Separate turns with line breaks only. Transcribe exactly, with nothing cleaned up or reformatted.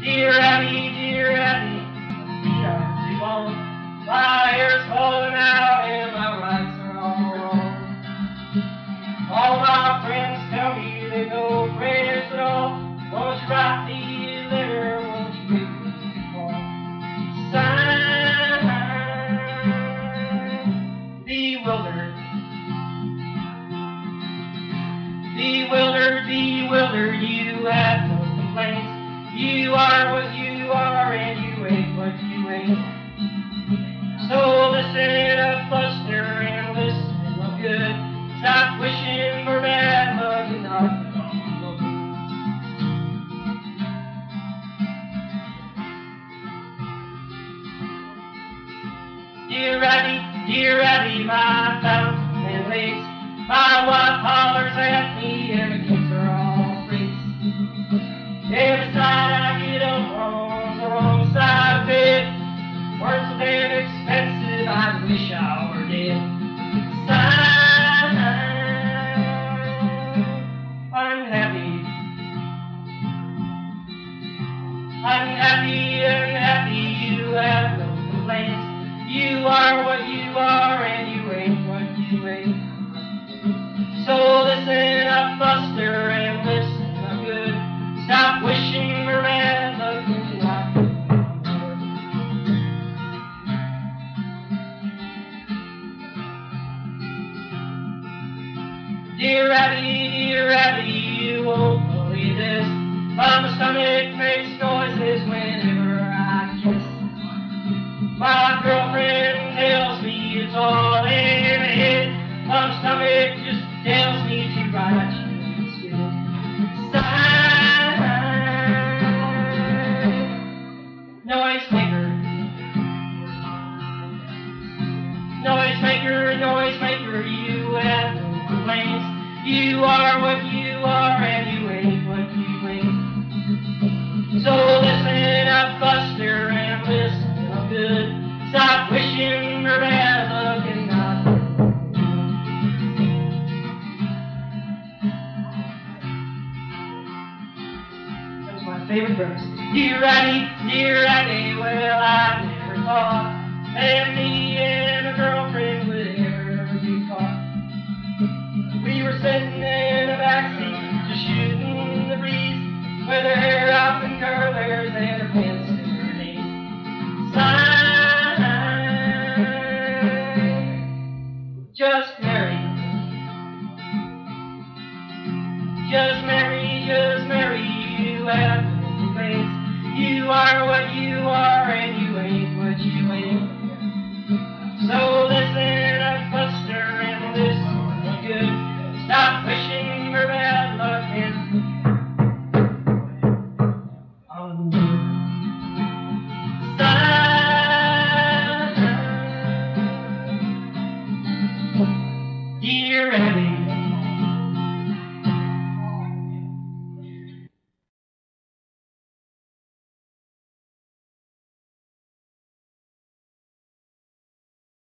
Dear Abby, dear Abby, we are too long. My hair's falling out and my rights are all wrong. All my friends tell me they know prayers at all. Won't you write me a letter? Won't you give me a call? Sign, bewildered, bewildered, bewildered. You have no complaints. You are what you are, and you ain't what you ain't. So listen up, Buster, and listen up good. Stop wishing for bad luck and not good. Dear Abby, dear Abby, my fountain and lakes. My wife hollers at me, and the kids are all freaks. Every side I get up on the wrong side of it. Words so damn expensive, I wish I were dead. Sign, unhappy, unhappy, unhappy. You have no complaints. You are what you are, and you ain't what you ain't. So listen up, Buster, and listen up good. Stop wishing for bad luck and not good. Dear Abby, dear Abby, you won't believe this. My stomach makes noises whenever I kiss. My girlfriend tells me it's all in the head. My stomach just tells me to write you instead. Sign, noisemaker, noisemaker, noisemaker. You have no complaints. You are what you are, and you ain't what you ain't. So listen up, Buster, and listen up good. Stop wishing for bad luck and not good. That's my favorite verse. Dear Abby, dear Abby, well, I never thought that me and a girlfriend would ever be caught. We were sitting in a backseat, just shooting the breeze, with her hair up in curlers and her pants in her knees. Sign, just married, just married, just married. You have no complaints. You are what you are, and you ain't what you ain't. So